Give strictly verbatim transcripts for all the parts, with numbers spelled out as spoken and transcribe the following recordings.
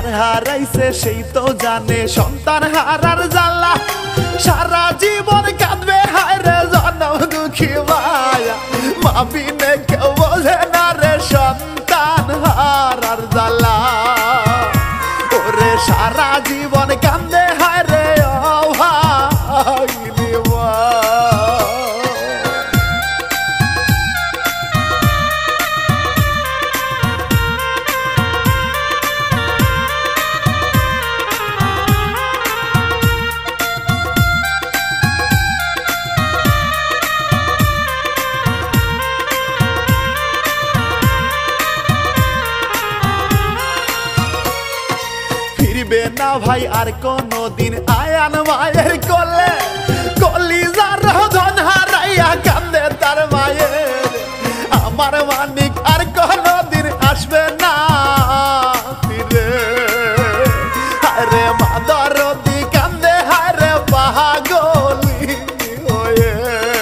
হারাইছে সেই তো জানে সন্তান হারার জ্বালা সারা জীবন কাঁদবে হায় রে জনম দুঃখী মায়া মা বিনে কেউ বোঝে না রে সন্তান হারার জ্বালা ওরে সারা জীবন কান্দে হায় রে অভাগিনী মা। ফিরবে না ভাই আর কোনো দিন আয়ান মায়ের কোলে কলিজার ধন হারাইয়া কান্দে তার মায়ের আমার মানিক আর কোনো দিন আসবে না ফিরে হায়রে মা দরদি কান্দে হায়রে পাগলি হয়ে।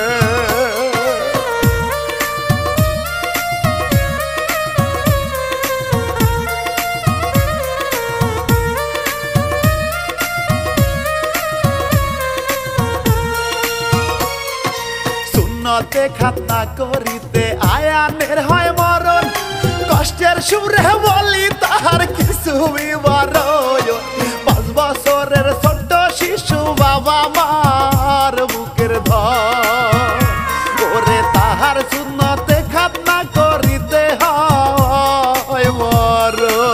সুন্নতে খাতনা করিতে আয়ানের হয় মরণ কষ্টের সুরে বলি তাহার কিছু বিবরণ পাঁচ বছরের ছোট্ট শিশু বাবা মার বুকের ধর ওরে তাহার সুন্নতে খাতনা করিতে হয় মরণ।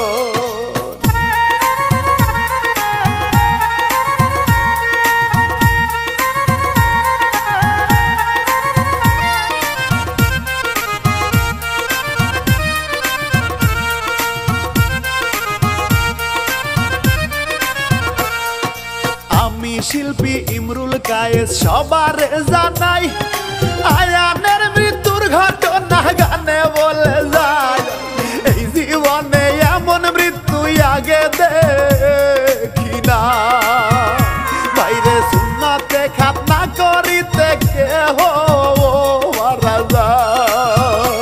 আমি শিল্পী ইমরুল কায়েস সবারে জানাই আয়ানের মৃত্যুর ঘটনা গানে বলে যায় এই জীবনে এমন মৃত্যু আগে দেখি না বাইরে সুন্নতে খাতনা করিতে কেহ মারা যায়।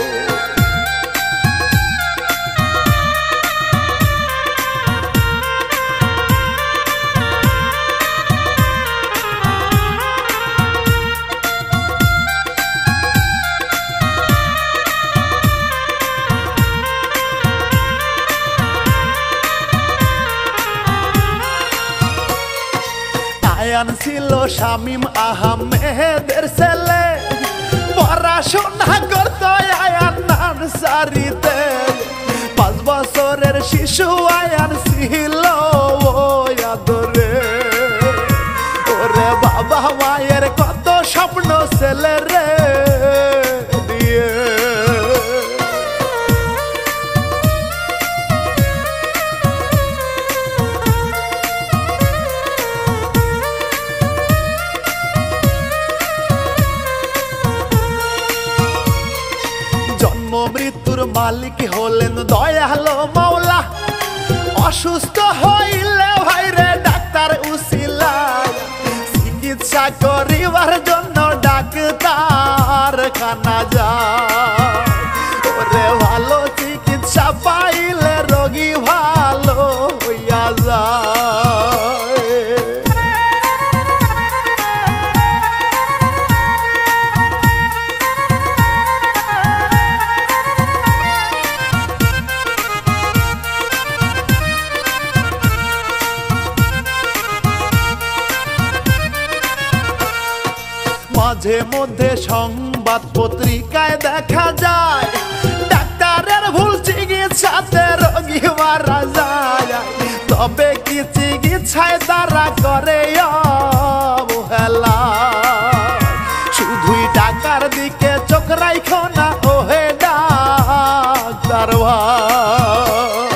আয়ান ছিল শামীম আহমেদের ছেলে পড়াশোনা করত আয়ান নার্সারিতে পাঁচ বছরের শিশু আয়ান ছিল আদরে ওরে বাবা মায়ের কত স্বপ্ন ছেলে রে দিয়ে। মৃত্যুর মালিক হলেন দয়ালো মাওলা অসুস্থ হইলে ভাইরে ডাক্তার উসিলা চিকিৎসা করিবার জন্য ডাক্তার খানা যায় ওরে ভালো চিকিৎসা পাইলে রোগী ভালো হইয়া যায়। মাঝে মধ্যে সংবাদ পত্রিকায় দেখা যায় ডাক্তারের ভুল চিকিৎসাতে রোগী মারা যায় তবে কি চিকিৎসায় তারা করে অবহেলা শুধুই টাকার দিকে চোখ রাখো না ওহে ডাক্তার ভাই।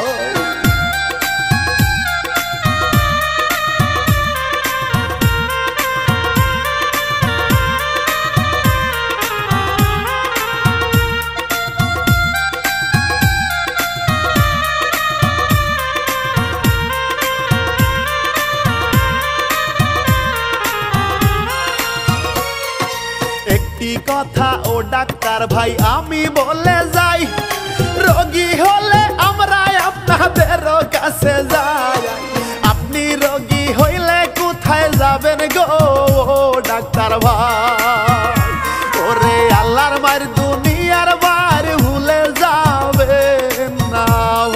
কথা ও ডাক্তার ভাই আমি বলে যাই রোগী হলে আমরা আপনাদের কাছে কাছে যায় আপনি রোগী হইলে কোথায় যাবেন গো ডাক্তার ভাই ওরে আল্লাহর মার দুনিয়ার বার ভুলে যাবেন না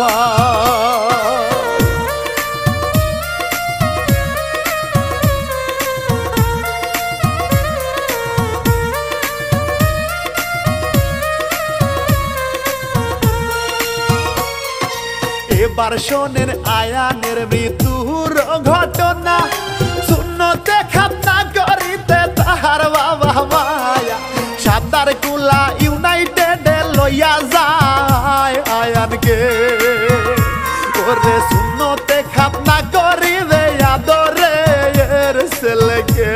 এবার শোনেন আয়ানের মৃত্যুর ঘটনা শূন্যতে খাতনা করিতে তাহার বাবা মায়া সাতার কুলা ইউনাইটেডে লইয়া যায় আয়ানকে ওরে শূন্যতে খাতনা করিবে আদরের ছেলেকে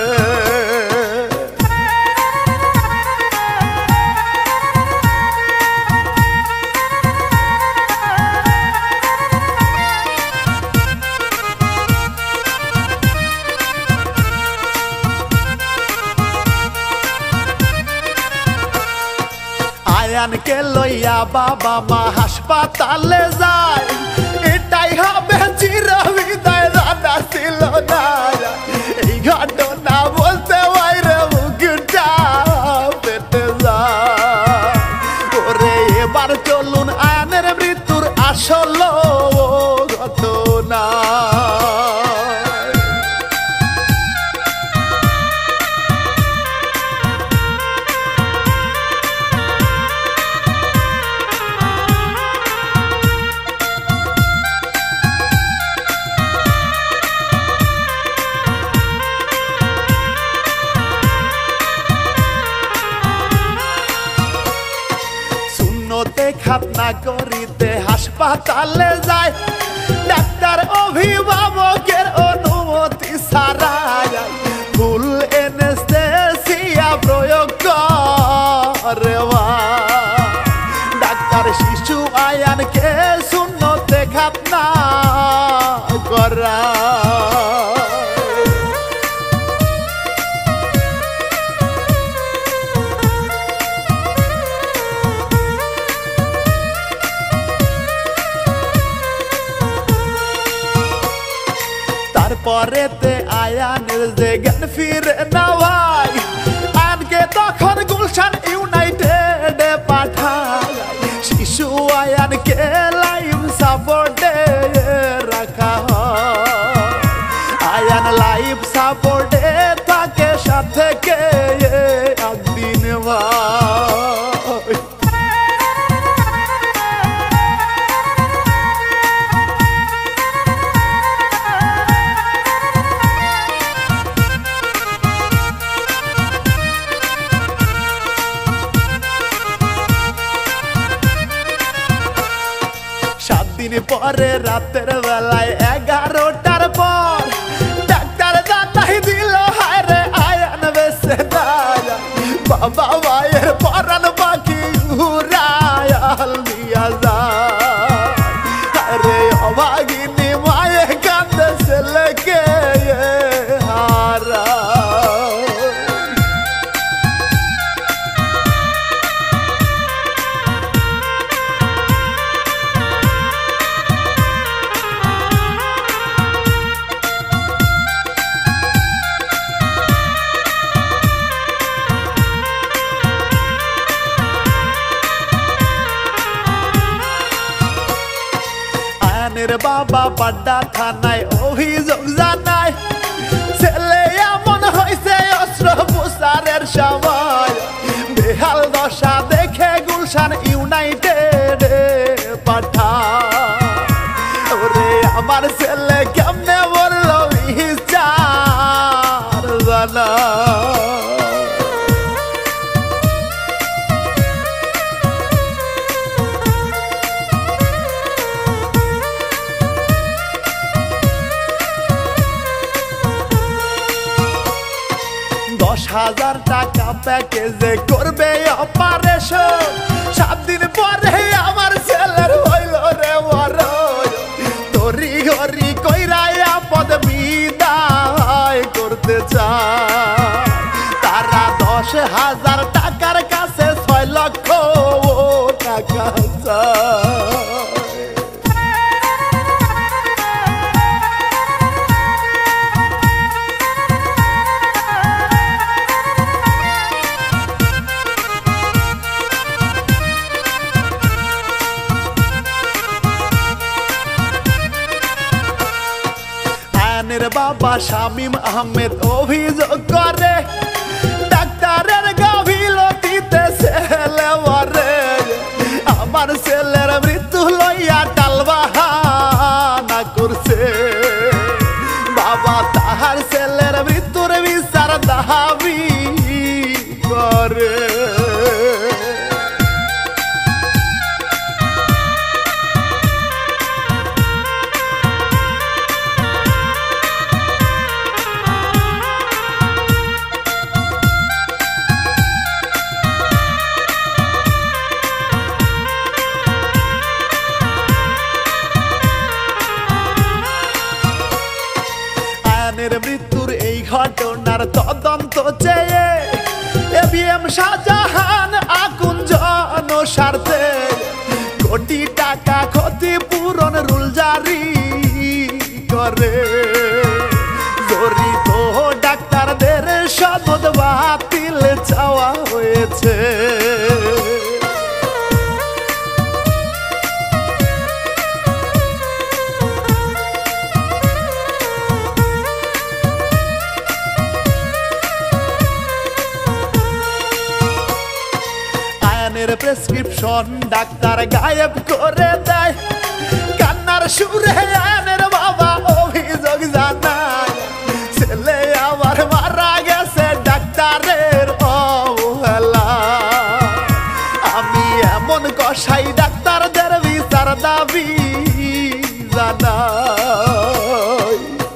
আয়ানকে লইয়া বাবা মা হাসপাতালে যায় এটাই হবে চিরবিদায় জানা ছিল না এই ঘটনা বলতে বাইরে মুখটা পেটে যায় ওরে এবার চলুন আয়ানের মৃত্যুর আসল ঘটনা খাতনা করিতে হাসপাতালে যায় ডাক্তার অভিভাবকের অনুমতি ছাড়া ফুল এনেস্থেসিয়া প্রয়োগ করে ডাক্তার শিশু আয়ানকে শূন্যতে খাতনা করা পরেতে আয়ানের যে জ্ঞান ফিরে না ভাই আয়ানকে তখন গুলশান ইউনাইটেডে পাঠায় শিশু আয়ানকে লাইফ সাপোর্টে রাখা হয় আয়ান লাইফ সাপোর্টে থাকে সাথে কে একদিন ভাই দিন পরে রাতের বেলায় এগারোটার পর ডাক্তার জানাই দিল হায় রে আয়ান বেঁচে নাই বাবা মায়ের পরাণ পাখি উড়ায়াল দিয়া যায় রে অভাগিনী মায়ে কান্দে ছেলেকে হারা বাবা পাড্ডা থানায় অভিযোগ জানায় ছেলে এমন হয়েছে অস্ত্র প্রচারের সময় বেহাল দশা দেখে গুলশান ইউনাইটেডে পাঠায় ওরে আমার ছেলে কেমনে বললো বিচার জানা দশ হাজার টাকা প্যাকেজে করবে অপারেশন সাত দিন পরে আমার ছেলের হইল রে মরণ তরি ঘরি কইরাই আপদ বিদায় করতে চায় তারা দশ হাজার টাকার কাছে ছয় লক্ষ টাকা চায় আয়ানের বাবা শামীম আহমেদ অভিযোগ করে ডাক্তারের গাফিলতিতে ছেলে মরে। আমার ছেলের মৃত্যু লইয়া টালবাহানা করছে, বাবা তাহার ছেলের মৃত্যুর বিচার দাবি করে। মৃত্যুর এই ঘটনার তদন্ত চেয়ে এবিএম শাহজাহান আকুঞ্জ স্বার্থে কোটি টাকা ক্ষতিপূরণ রুল জারি করে। জড়িত ডাক্তারদের সনদ বাতিল চাওয়া হয়েছে। প্রেসক্রিপশন ডাক্তার গায়েব করে দেয়, কান্নার সুরে আয়ানের বাবা অভিযোগ জানায় ছেলে আমার মারা গেছে ডাক্তারের অবহেলা। আমি এমন কসাই ডাক্তারদের বিচার দাবি জানাই।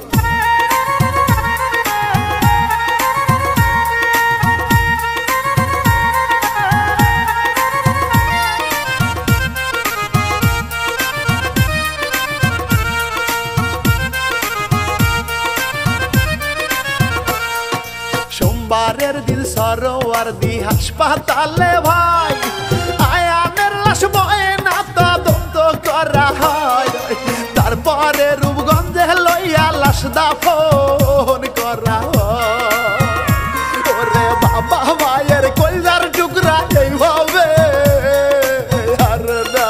সোমবারের দিন সরোয়ারদী হাসপাতালে ভাই আয়ানের লাশ ময়না তদন্ত করা হয়। তারপরে রূপগঞ্জে লইয়া লাশ দাফন করা হয়। ওরে বাবা মায়ের কলজার টুকরা এইভাবে আর না।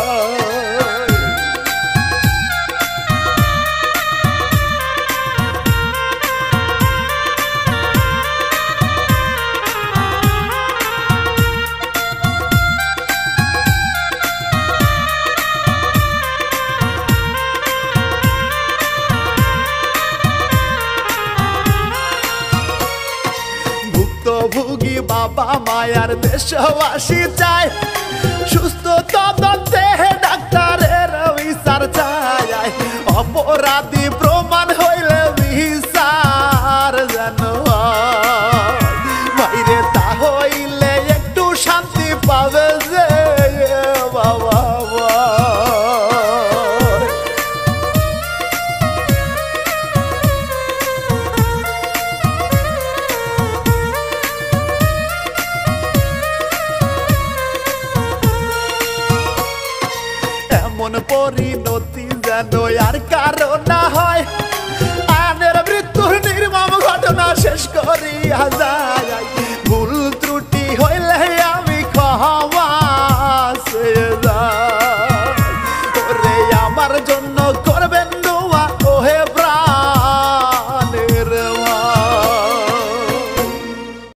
ভুগি বাবা মায়ার দেশবাসী চায় সুস্থ তদন্তে ডাক্তারের বিচার চায়। অপরাধী প্রমাণ হইলে বিচার যেন বাইরে তা হইলে একটু শান্তি পাবে যে বাবা। পরিণতি যেন আর কারো না হয়,